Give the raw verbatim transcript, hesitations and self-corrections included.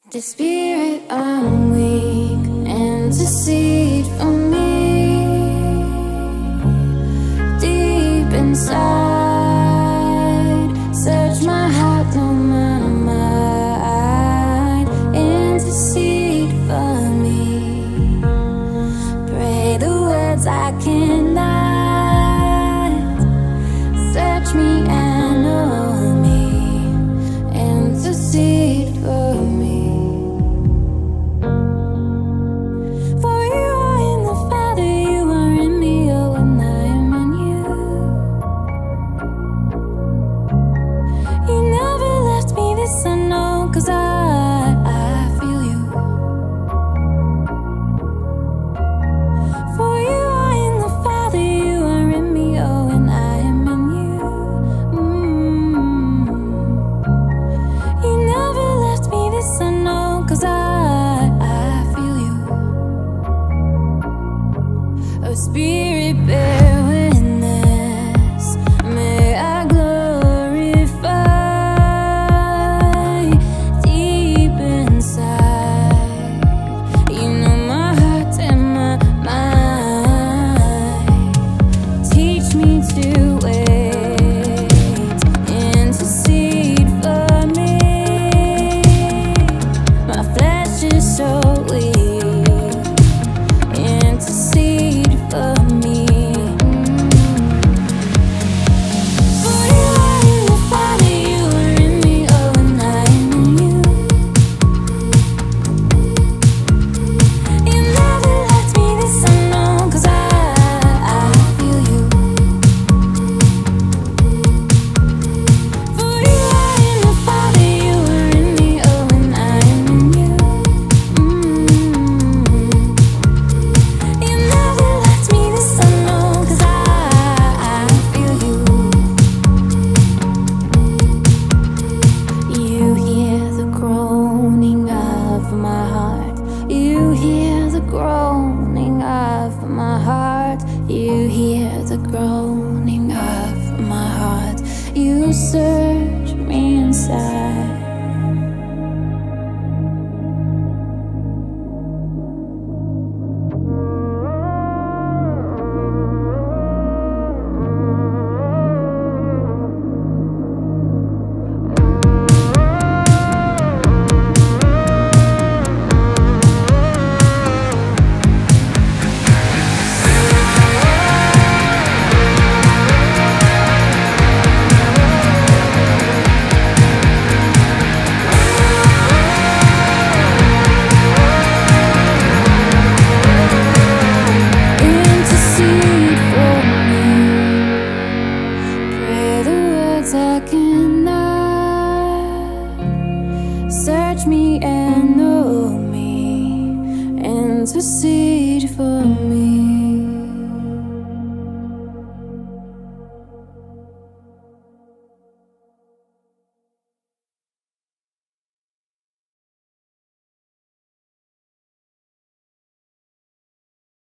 The spirit, I'm weak, intercede for me. Deep inside, search my heart, no my mind. Intercede for me. Pray the words I cannot. Search me and know me. Intercede for me. Cause I, I feel you. For you are in the Father, you are in me, oh, and I am in you. Mm. You never left me this unknown, cause I, I feel you. Oh, Spirit, bear witness, may I glorify. Search me inside. Search me and know me, intercede for me.